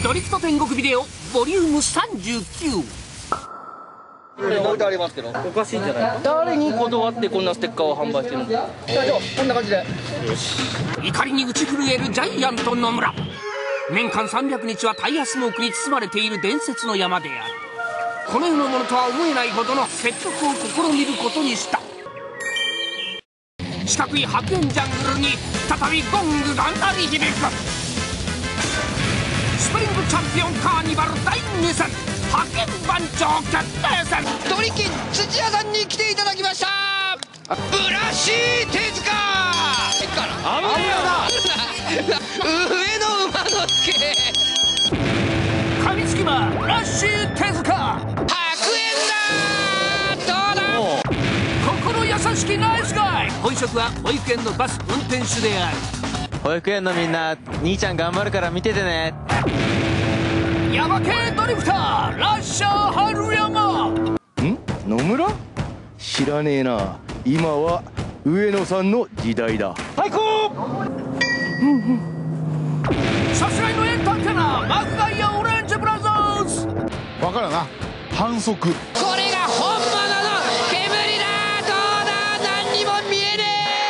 ドリフト天国ビデオボリューム39。 置いてありますけど、おかしいんじゃないか。誰に断ってこんなステッカーを販売してるんですか。じゃあこんな感じで。よし。 怒りに打ち震えるジャイアント野村。年間300日はタイヤスモークに包まれている伝説の山である。この世のものとは思えないほどの説得を試みることにした。四角い白煙ジャングルに再びゴングが鳴り響く。スプリングチャンピオンカーニバル第2戦白煙番長決定戦。 ドリキン土屋さんに来ていただきました。ブラッシー手塚上野馬之助噛みつき魔ラッシー手塚。 白煙だ。どうだ。 心優しきナイスガイ。本職は保育園のバス運転手である。 保育園のみんな、兄ちゃん頑張るから見ててね。 ヤマ系ドリフターラッシャー春山。 野村？知らねえな。今は上野さんの時代だ。 最高。 さすらいのエンターテイナーマクガイアオレンジブラザーズ。 わかるな。反則。 これが本物の煙だ。どうだ。何にも見えね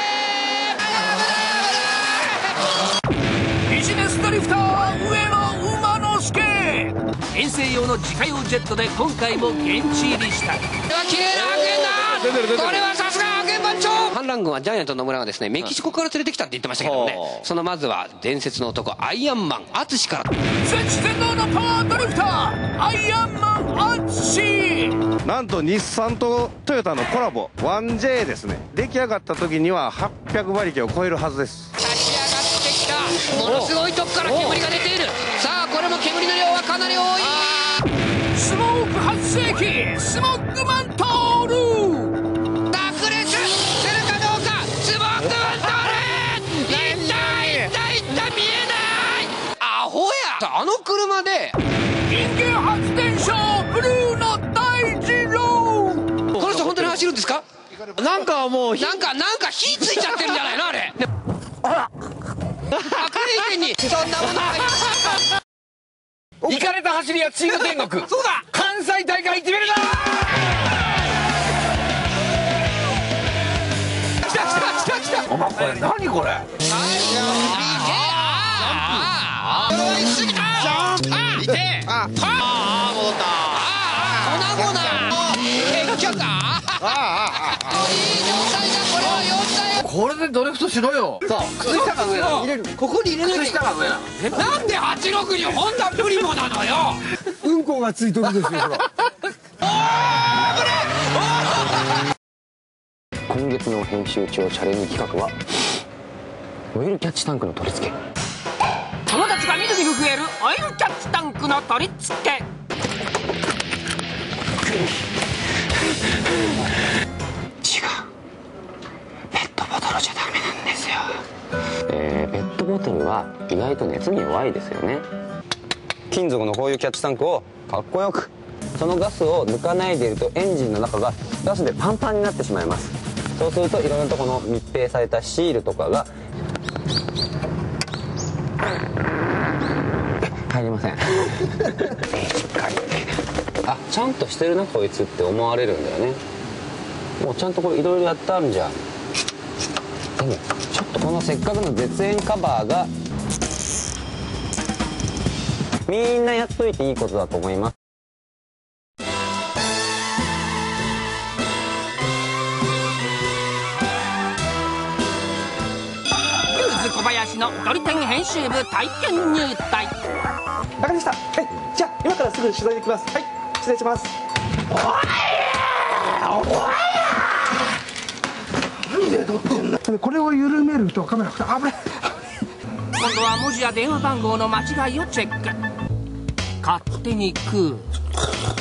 え。ビジネスドリフター上野馬之助。遠征用の自家用ジェットで今回も現地入りした。 綺麗な白煙だ。これはさすが白煙番長。反乱軍はジャイアント野村がですねメキシコから連れてきたって言ってましたけどもね、そのまずは伝説の男アイアンマン淳から。 全知全能のパワードリフターアイアンマン淳。 なんと日産とトヨタのコラボ 1J ですね。出来上がった時には800馬力を超えるはずです。 立ち上がってきた。ものすごいとこから煙が出ている。さあこれも煙の量はかなり多い。 スモーク発生器スモッグマントール。 炸裂するかどうか。スモッグマントール。いった見えない。アホや。あの車で人間発電所ブルーの大二郎。 この人本当に走るんですか。 なんかもうなんか火ついちゃってるんじゃないのあれ。悪霊圏にそんなもの入ってイカれた走りやチーム天国。そうだ。関西大会行ってみるな。来た。お前これ何これ。これでドリフトしろよ。そう。靴下が上なの。 ここに入れなきゃ。 靴下が上なの。 なんで86にホンダプリモなのよ。 うんこがついとるんですよ。ほら。 今月の編集長チャレンジ企画はオイルキャッチタンクの取り付け。 友達がみるみる増えるオイルキャッチタンクの取り付け。 違う、ペットボトルじゃダメなんですよ。ペットボトルは意外と熱に弱いですよね。金属のこういうキャッチタンクをかっこよく、そのガスを抜かないでいるとエンジンの中がガスでパンパンになってしまいます。そうするといろんなところの密閉されたシールとかが入りません。しっかり、あ、ちゃんとしてるなこいつって思われるんだよね。もうちゃんとこれいろいろやってあるんじゃん。でもちょっとこのせっかくの絶縁カバーがみんなやっといていいことだと思います。 小林のドリテン編集部体験入隊。 わかりました。はい。じゃあ今からすぐ取材に行きます。はい。失礼します。なんで撮ってんの。これを緩めるとカメラ危ない。 今度は文字や電話番号の間違いをチェック。勝手に食う。